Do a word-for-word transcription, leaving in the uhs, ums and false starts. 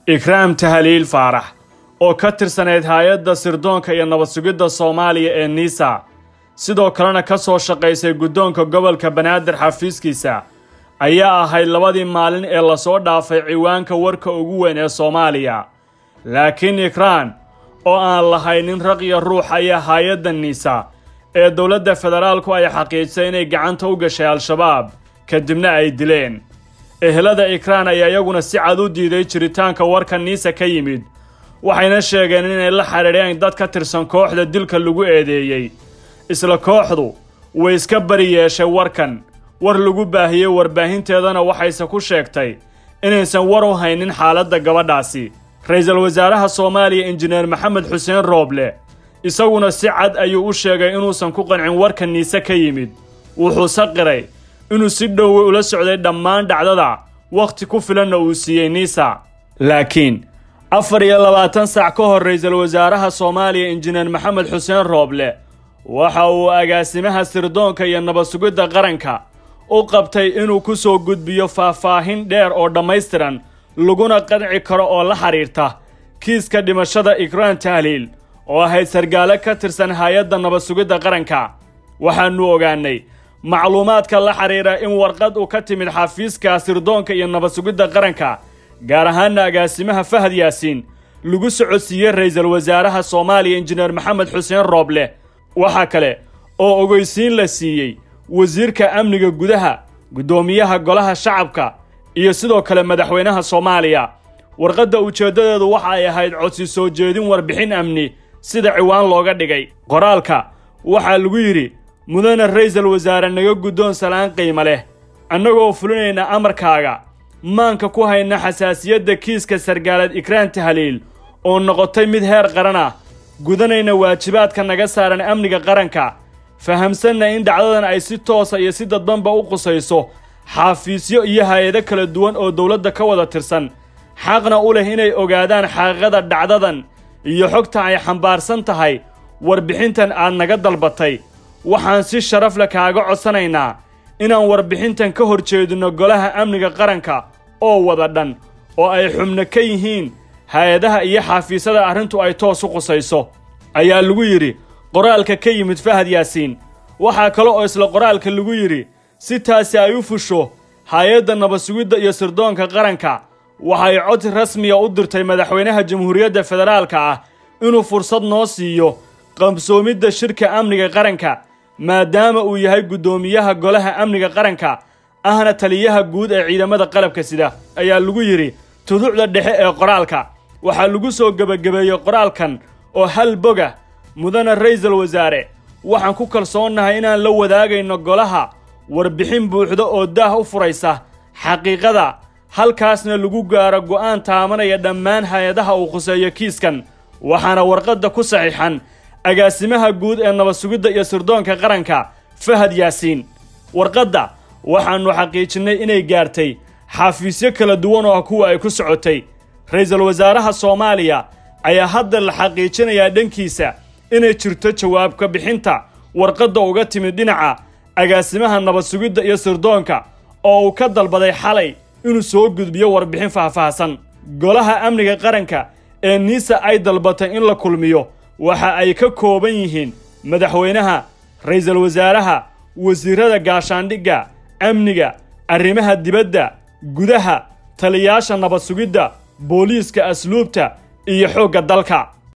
ikraam tahliil faarax oo ka tirsaneyd hay'adda sirdoonka iyo nabad sugidda Soomaaliya ee NISA sidoo kalena ka soo shaqaysay guddoonka gobolka Banaadir xafiiskiisa ayaa ahayd labadii maalin ee la soo dhaafay ciwaanka warka ugu weyn ee Soomaaliya laakiin ikraam oo aan lahaynin raq iyo ruux ayaa hay'adda NISA ee dawladda federaalku ay xaqiijisay inay gacanta u gashay al-shabaab kadibna ay dileen ehelada ikraam ayaa iyaguna si cad u diiday jiritaanka warka NISA ka yimid waxayna sheegeen inay la xiriireen dad ka tirsan kooxda dilka lagu eedeeyay isla kooxdu way iska bari yeeshay warkan war lagu baahiyay warbaahinteedana waxayse ku sheegtay inaysan war u haynin xaaladda gabadhaasi ra'iisul wasaaraha Soomaaliya injineer Maxamed Xuseen Rooble isaguna si cad ayuu u sheegay inuusan ku qancin warka NISA ka yimid wuxuu saqiray inuu si dhow ula socday dhammaan dhacdada waqti ku filan uu siiyay NISA laakiin afar iyo labaatan saac ka hor ra'iisul wasaaraha Soomaaliya injineer Maxamed Xuseen Rooble waxa uu agaasimaha sirdoonka iyo nabad sugidda qaranka u qabtay inuu ku soo gudbiyo faahfaahin dheer oo dhammaystiran laguna qanci karo oo la xiriirta kiiska dhimashada ikraam tahliil oo ahayd sargaale ka tirsan hay'adda nabad sugidda qaranka waxaanu ogaanay macluumaadka la xiriira in warqad uu ka timid xafiiska sirdoonka iyo nabad sugidda qaranka gaar ahaan agaasimaha Fahad Yaasiin lagu socodsiiyay ra'iisul wasaaraha Soomaaliya injineer Maxamed Xuseen Rooble waxa kale oo ogeysiin la siiyay wasiirka amniga gudaha gudoomiyaha golaha shacabka iyo sidoo kale madaxweynaha Soomaaliya warqadda ujeedadeedu waxa ay ahayd codsi soo jeedin warbixin amni sida ciwaan looga dhigay qoraalka waxa lagu yiri mudane ra'iisul wasaare naga gudoon salaan qiimo leh annagoo fulinayna amarkaaga maanka ku hayna xasaasiyadda kiiska sargaalad ikraam tahliil oo noqotay mid heer qaran ah gudanayna waajibaadka naga saaran amniga qaranka fahamsanna in dhacdadan ay si toos ah iyo si dadbanba u qusayso xafiisyo iyo hay'ado kala duwan oo dawladda ka wada tirsan xaqna u leh inay ogaadaan xaqiiqada dhacdadan iyo xogta ay xambaarsan tahay warbixintan aad naga dalbatay waxaan si sharaf leh kaaga codsanaynaa inaan warbixintan ka horjeedino golaha amniga qaranka oo wada dhan oo ay xubno ka yihiin hay'adaha iyo xafiisyada arrintu ay toos u qusayso ayaa lagu yiri qoraalka ka yimid Fahad Yaasiin waxa kale oo isla qoraalka lagu yiri si taasi ay u fusho hay'adda nabad sugidda iyo sirdoonka qaranka waxay cod rasmi ah u dirtay madaxweynaha jamhuuriyadda federaalka ah inuu fursad noo siiyo qamsoomidda shirka amniga qaranka maadaama uu yahay gudoomiyaha golaha amniga qaranka ahna taliyaha guud ee ciidamada qalabka sida ayaa lagu yiri tuducda dhexe ee qoraalka waxa lagu soo gabagabeeyay qoraalkan oo hal boga mudane ra'iisul wasaare waxaan ku kalsoonahay inaan la wadaagayno golaha warbixin buuxda oo daah u furaysa xaqiiqada halkaasna lagu gaaro go'aan taamanaya dhammaan hay'adaha uu quseeyo kiiskan waxaana warqadda ku saxiixan agaasimaha guud ee nabad sugidda iyo sirdoonka qaranka Fahad Yaasiin warqadda waxaanu xaqiijinay inay gaartay xafiisyo kala duwan oo kuwa ay ku socotay ra'iisul wasaaraha Soomaaliya ayaa hadda la xaqiijinayaa dhankiisa inay jirto jawaab ka bixinta warqadda uga timid dhinaca agaasimaha nabad sugidda iyo sirdoonka oo uu ka dalbaday xalay inuu soo gudbiyo warbixin faahfaahsan golaha amniga qaranka ee NISA ay dalbatay in la kulmiyo waxa ay ka kooban yihiin madaxweynaha ra'iisul wasaaraha wasiirada gaashaandhigga amniga arrimaha dibadda gudaha taliyaasha nabad sugidda booliiska asluubta iyo xoogga dalka